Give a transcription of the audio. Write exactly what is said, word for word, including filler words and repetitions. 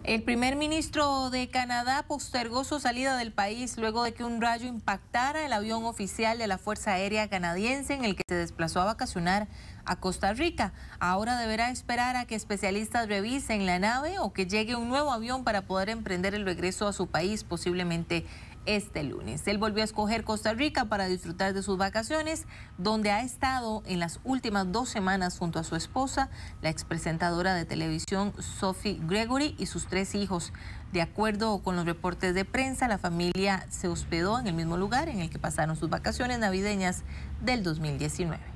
El primer ministro de Canadá postergó su salida del país luego de que un rayo impactara el avión oficial de la Fuerza Aérea Canadiense en el que se desplazó a vacacionar a Costa Rica. Ahora deberá esperar a que especialistas revisen la nave o que llegue un nuevo avión para poder emprender el regreso a su país, posiblemente este lunes. Él volvió a escoger Costa Rica para disfrutar de sus vacaciones, donde ha estado en las últimas dos semanas junto a su esposa, la expresentadora de televisión Sophie Gregory, y sus tres hijos. De acuerdo con los reportes de prensa, la familia se hospedó en el mismo lugar en el que pasaron sus vacaciones navideñas del dos mil diecinueve.